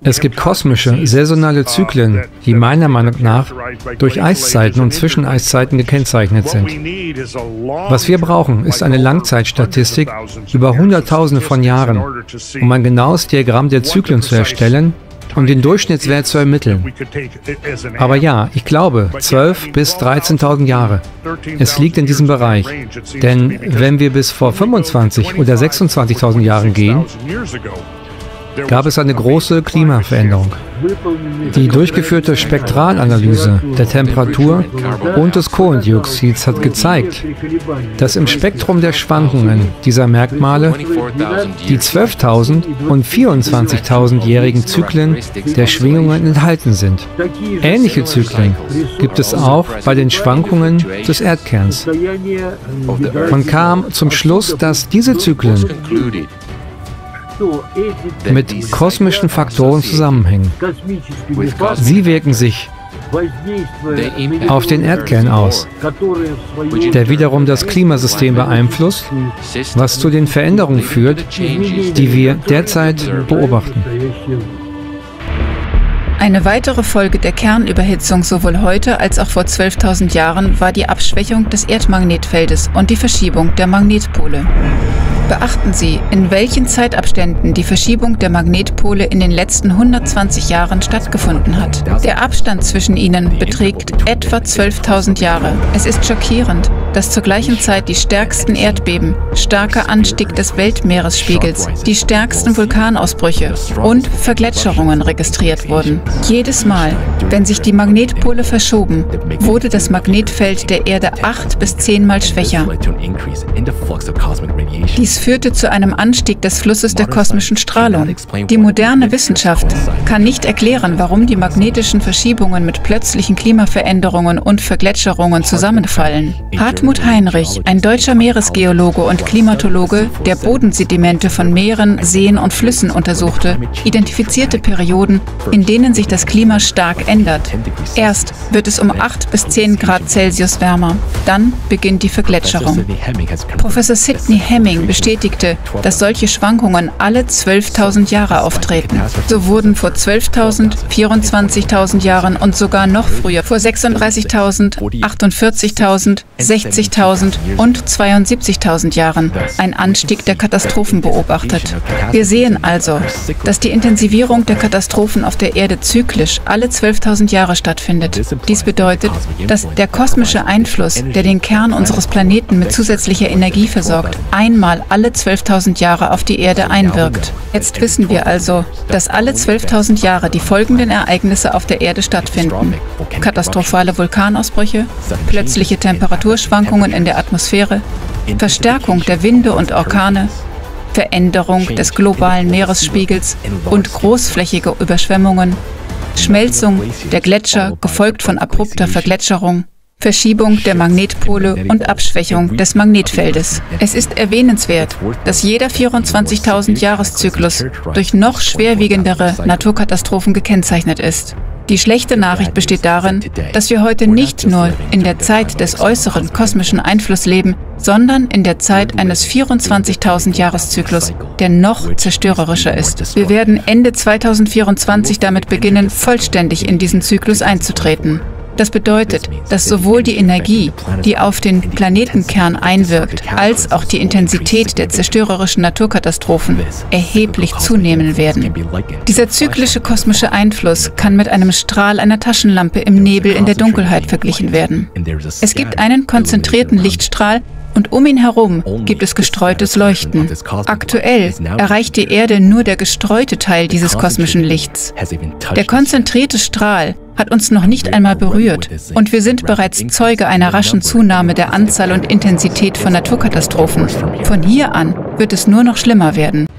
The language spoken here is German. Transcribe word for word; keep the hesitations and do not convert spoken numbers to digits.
Es gibt kosmische, saisonale Zyklen, die meiner Meinung nach durch Eiszeiten und Zwischeneiszeiten gekennzeichnet sind. Was wir brauchen, ist eine Langzeitstatistik über Hunderttausende von Jahren, um ein genaues Diagramm der Zyklen zu erstellen und den Durchschnittswert zu ermitteln. Aber ja, ich glaube, zwölftausend bis dreizehntausend Jahre. Es liegt in diesem Bereich. Denn wenn wir bis vor fünfundzwanzigtausend oder sechsundzwanzigtausend Jahren gehen, gab es eine große Klimaveränderung. Die durchgeführte Spektralanalyse der Temperatur und des Kohlendioxids hat gezeigt, dass im Spektrum der Schwankungen dieser Merkmale die zwölftausend- und vierundzwanzigtausendjährigen Zyklen der Schwingungen enthalten sind. Ähnliche Zyklen gibt es auch bei den Schwankungen des Erdkerns. Man kam zum Schluss, dass diese Zyklen mit kosmischen Faktoren zusammenhängen. Sie wirken sich auf den Erdkern aus, der wiederum das Klimasystem beeinflusst, was zu den Veränderungen führt, die wir derzeit beobachten. Eine weitere Folge der Kernüberhitzung sowohl heute als auch vor zwölftausend Jahren war die Abschwächung des Erdmagnetfeldes und die Verschiebung der Magnetpole. Beachten Sie, in welchen Zeitabständen die Verschiebung der Magnetpole in den letzten hundertzwanzig Jahren stattgefunden hat. Der Abstand zwischen ihnen beträgt etwa zwölftausend Jahre. Es ist schockierend, dass zur gleichen Zeit die stärksten Erdbeben, starker Anstieg des Weltmeeresspiegels, die stärksten Vulkanausbrüche und Vergletscherungen registriert wurden. Jedes Mal, wenn sich die Magnetpole verschoben, wurde das Magnetfeld der Erde acht bis zehnmal schwächer. Dies führte zu einem Anstieg des Flusses der kosmischen Strahlung. Die moderne Wissenschaft kann nicht erklären, warum die magnetischen Verschiebungen mit plötzlichen Klimaveränderungen und Vergletscherungen zusammenfallen. Hartmut Heinrich, ein deutscher Meeresgeologe und Klimatologe, der Bodensedimente von Meeren, Seen und Flüssen untersuchte, identifizierte Perioden, in denen sich das Klima stark ändert. Erst wird es um acht bis zehn Grad Celsius wärmer, dann beginnt die Vergletscherung. Professor Sidney Hemming bestätigte, dass solche Schwankungen alle zwölftausend Jahre auftreten. So wurden vor zwölftausend, vierundzwanzigtausend Jahren und sogar noch früher, vor sechsunddreißigtausend, achtundvierzigtausend, sechzigtausend und zweiundsiebzigtausend Jahren, ein Anstieg der Katastrophen beobachtet. Wir sehen also, dass die Intensivierung der Katastrophen auf der Erde zyklisch alle zwölftausend Jahre stattfindet. Dies bedeutet, dass der kosmische Einfluss, der den Kern unseres Planeten mit zusätzlicher Energie versorgt, einmal alle zwölftausend Jahre auf die Erde einwirkt. Jetzt wissen wir also, dass alle zwölftausend Jahre die folgenden Ereignisse auf der Erde stattfinden: katastrophale Vulkanausbrüche, plötzliche Temperaturschwankungen in der Atmosphäre, Verstärkung der Winde und Orkane, Veränderung des globalen Meeresspiegels und großflächige Überschwemmungen, Schmelzung der Gletscher, gefolgt von abrupter Vergletscherung, Verschiebung der Magnetpole und Abschwächung des Magnetfeldes. Es ist erwähnenswert, dass jeder vierundzwanzigtausend Jahreszyklus durch noch schwerwiegendere Naturkatastrophen gekennzeichnet ist. Die schlechte Nachricht besteht darin, dass wir heute nicht nur in der Zeit des äußeren kosmischen Einflusses leben, sondern in der Zeit eines vierundzwanzigtausend Jahreszyklus, der noch zerstörerischer ist. Wir werden Ende zweitausendvierundzwanzig damit beginnen, vollständig in diesen Zyklus einzutreten. Das bedeutet, dass sowohl die Energie, die auf den Planetenkern einwirkt, als auch die Intensität der zerstörerischen Naturkatastrophen erheblich zunehmen werden. Dieser zyklische kosmische Einfluss kann mit einem Strahl einer Taschenlampe im Nebel in der Dunkelheit verglichen werden. Es gibt einen konzentrierten Lichtstrahl, und um ihn herum gibt es gestreutes Leuchten. Aktuell erreicht die Erde nur der gestreute Teil dieses kosmischen Lichts. Der konzentrierte Strahl hat uns noch nicht einmal berührt und wir sind bereits Zeuge einer raschen Zunahme der Anzahl und Intensität von Naturkatastrophen. Von hier an wird es nur noch schlimmer werden.